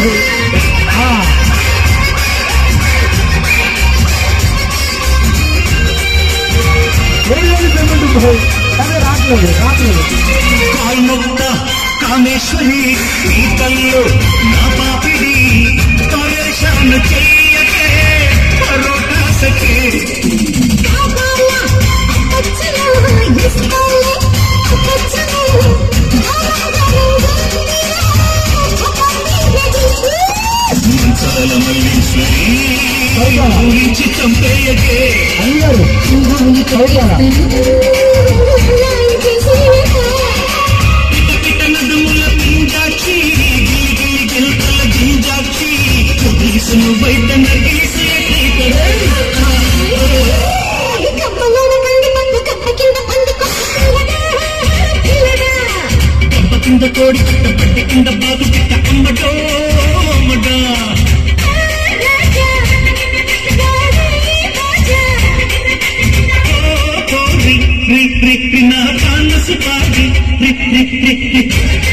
కాల్ముక్త కామేశ్వరి ఈ కల్లో నా పాపిడి పరేషాన్ చెయ్యకే పరోటా సకే మంచాల మల్లీశ్వరి ఊరించి చంపేయకే నడుముల పింజాక్షి గిలి గిల్తల గింజాక్షి కుదిసును బయట నగేసి కప్ప కింద కోడి కట్ట పట్టి కింద బాగు పిట్ట అమ్మటో అమ్మటా నా కాళ్ళ సుపాడి